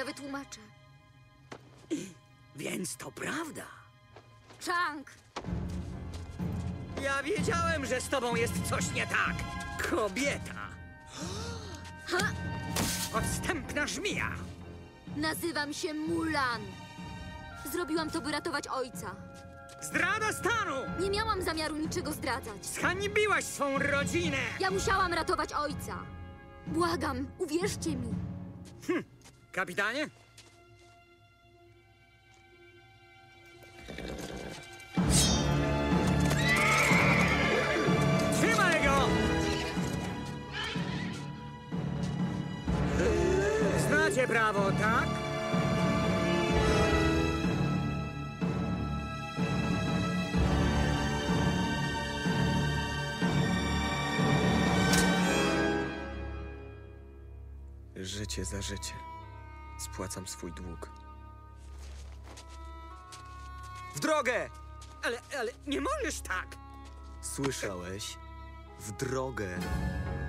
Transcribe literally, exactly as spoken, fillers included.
wytłumaczę. Więc to prawda. Chang! Ja wiedziałem, że z tobą jest coś nie tak. Kobieta. Ha! Podstępna żmija. Nazywam się Mulan. Zrobiłam to, by ratować ojca. Zdrada stanu! Nie miałam zamiaru niczego zdradzać. Zhańbiłaś swą rodzinę! Ja musiałam ratować ojca. Błagam, uwierzcie mi. Hm. Kapitanie? Trzymaj go! Znacie prawo, tak? Życie za życie. Spłacam swój dług. W drogę! Ale, ale nie możesz tak! Słyszałeś? W drogę!